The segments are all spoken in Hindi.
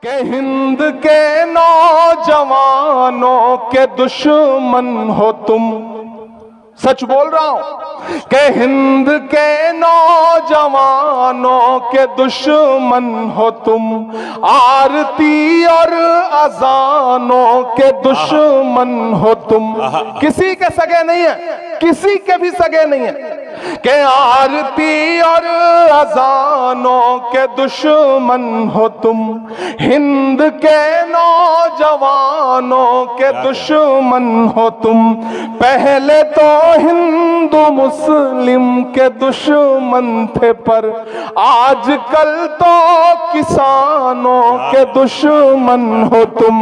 के हिंद के नौजवानों के दुश्मन हो तुम। सच बोल रहा हूं कि हिंद के नौजवानों के दुश्मन हो तुम। आरती और अजानों के दुश्मन हो तुम। किसी के सगे नहीं है, किसी के भी सगे नहीं है कि आरती और अजानों के दुश्मन हो तुम। हिंद के नौजवानों के दुश्मन हो तुम। पहले तो हिंदू मुस्लिम के दुश्मन थे, पर आजकल तो किसानों के दुश्मन हो तुम।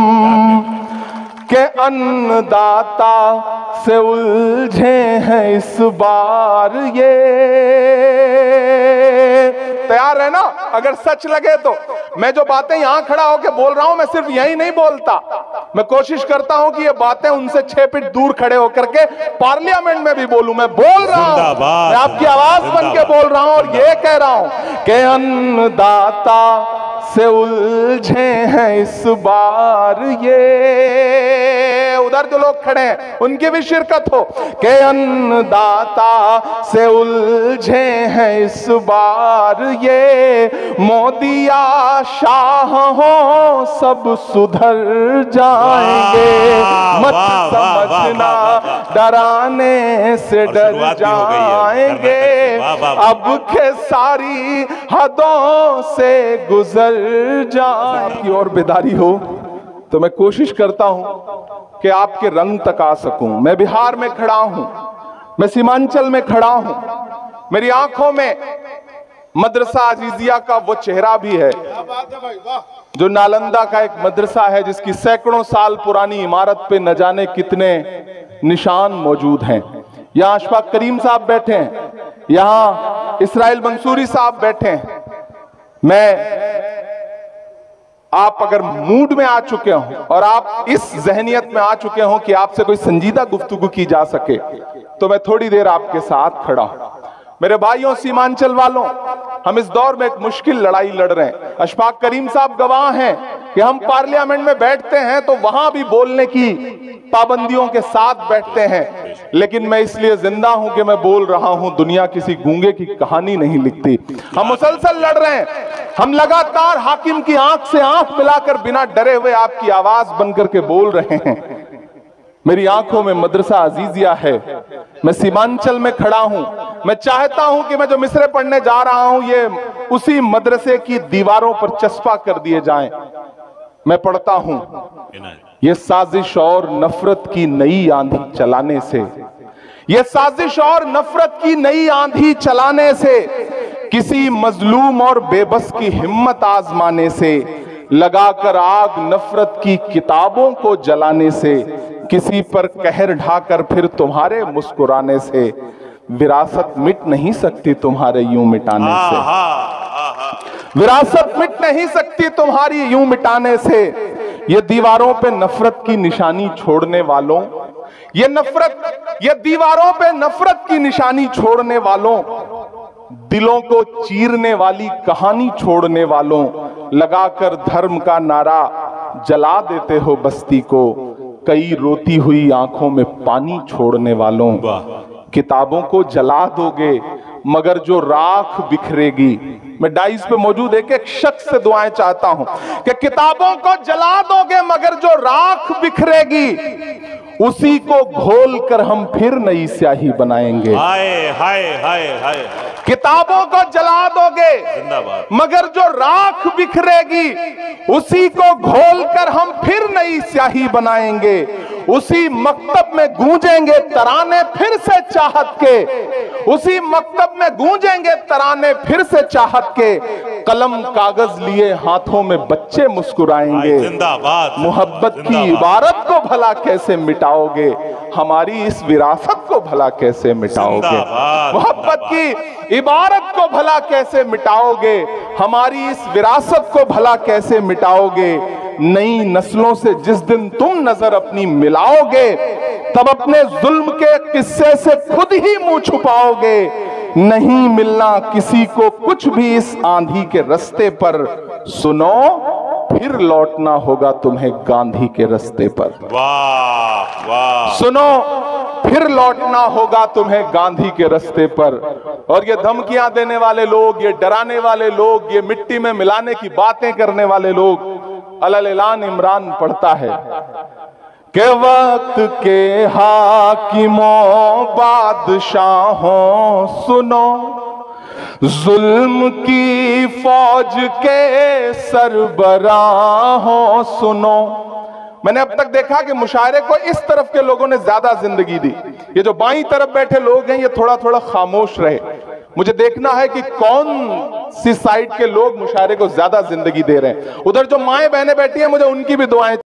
के अन्नदाता से उलझे हैं इस बार ये। तैयार है ना? अगर सच लगे तो मैं जो बातें यहां खड़ा होकर बोल रहा हूं, मैं सिर्फ यही नहीं बोलता, मैं कोशिश करता हूं कि ये बातें उनसे 6 फीट दूर खड़े होकर के पार्लियामेंट में भी बोलूं। मैं बोल रहा हूं, मैं आपकी आवाज बन के बोल रहा हूं और ये कह रहा हूं कि अन्नदाता से उलझे हैं इस बार ये। उधर जो लोग खड़े हैं उनकी भी शिरकत हो कि अन्नदाता से उलझे हैं इस बार ये। मोदिया शाह हो सब सुधर जाएंगे, मत समझना डराने से डर जाएंगे। अब के सारी हदों से गुजर जाएंगे। और बेदारी हो तो मैं कोशिश करता हूं कि आपके रंग तक आ सकूं। मैं बिहार में खड़ा हूं, मैं सीमांचल में खड़ा हूं। मेरी आंखों में मदरसा अजीजिया का वो चेहरा भी है जो नालंदा का एक मदरसा है, जिसकी सैकड़ों साल पुरानी इमारत पे न जाने कितने निशान मौजूद हैं। यहां अशफाक करीम साहब बैठे हैं, यहां इसराइल मंसूरी साहब बैठे हैं। आप अगर मूड में आ चुके हो और आप इस जहनियत में आ चुके हो कि आपसे कोई संजीदा गुफ्तगू की जा सके, तो मैं थोड़ी देर आपके साथ खड़ा हूं। मेरे भाइयों सीमांचल वालों, हम इस दौर में एक मुश्किल लड़ाई लड़ रहे हैं। अशफाक करीम साहब गवाह हैं कि हम पार्लियामेंट में बैठते हैं तो वहां भी बोलने की पाबंदियों के साथ बैठते हैं, लेकिन मैं इसलिए जिंदा हूं कि मैं बोल रहा हूं। दुनिया किसी गूंगे की कहानी नहीं लिखती। हम मुसलसल लड़ रहे हैं, हम लगातार हाकिम की आंख से आंख मिलाकर बिना डरे हुए आपकी आवाज बनकर के बोल रहे हैं। मेरी आंखों में मदरसा अजीजिया है, मैं सीमांचल में खड़ा हूं। मैं चाहता हूं कि मैं जो मिसरे पढ़ने जा रहा हूं ये उसी मदरसे की दीवारों पर चस्पा कर दिए जाएं। मैं पढ़ता हूं, ये साजिश और नफरत की नई आंधी चलाने से, ये साजिश और नफरत की नई आंधी चलाने से, किसी मजलूम और बेबस की हिम्मत आजमाने से, लगाकर आग नफरत की किताबों को जलाने से, किसी पर कहर ढाकर फिर तुम्हारे मुस्कुराने से, विरासत मिट नहीं सकती तुम्हारे यूं मिटाने से। विरासत मिट नहीं सकती तुम्हारी यूं मिटाने से। ये दीवारों पे नफरत की निशानी छोड़ने वालों, ये दीवारों पे नफरत की निशानी छोड़ने वालों, दिलों को चीरने वाली कहानी छोड़ने वालों, लगाकर धर्म का नारा जला देते हो बस्ती को। कई रोती हुई आंखों में पानी छोड़ने वालों, किताबों को जला दोगे मगर जो राख बिखरेगी। मैं डाइस पे मौजूद एक एक शख्स से दुआएं चाहता हूं कि किताबों को जला दोगे मगर जो राख बिखरेगी, उसी को घोल कर हम फिर नई स्याही बनाएंगे। हाय हाय हाय हाय। किताबों को जला दोगे मगर जो राख बिखरेगी, उसी को घोल कर हम फिर नई स्याही बनाएंगे। उसी मकतब में गूंजेंगे तराने फिर से चाहत के, उसी मकतब में गूंजेंगे तराने फिर से चाहत के। कलम कागज लिए हाथों में बच्चे मुस्कुराएंगे। मोहब्बत की इबारत को भला कैसे मिटाओगे, हमारी इस विरासत को भला कैसे मिटाओगे। मोहब्बत की इबारत को भला कैसे मिटाओगे, हमारी इस विरासत को भला कैसे मिटाओगे। नई नस्लों से जिस दिन तुम नजर अपनी मिलाओगे, तब अपने जुल्म के किस्से से खुद ही मुंह छुपाओगे। नहीं मिलना किसी को कुछ भी इस आंधी के रास्ते पर, सुनो फिर लौटना होगा तुम्हें गांधी के रास्ते पर। वाह वाह। सुनो, फिर लौटना होगा तुम्हें गांधी के रास्ते पर। और ये धमकियां देने वाले लोग, ये डराने वाले लोग, ये मिट्टी में मिलाने की बातें करने वाले लोग, अलल ऐलान इमरान पढ़ता है कि वक्त के हाकिमों बादशाहों सुनो, जुल्म की फौज के सरबराहों सुनो। मैंने अब तक देखा कि मुशायरे को इस तरफ के लोगों ने ज्यादा जिंदगी दी। ये जो बाईं तरफ बैठे लोग हैं ये थोड़ा थोड़ा खामोश रहे। मुझे देखना है कि कौन सी साइड के लोग मुशायरे को ज्यादा जिंदगी दे रहे हैं। उधर जो माएं बहनें बैठी हैं, मुझे उनकी भी दुआएं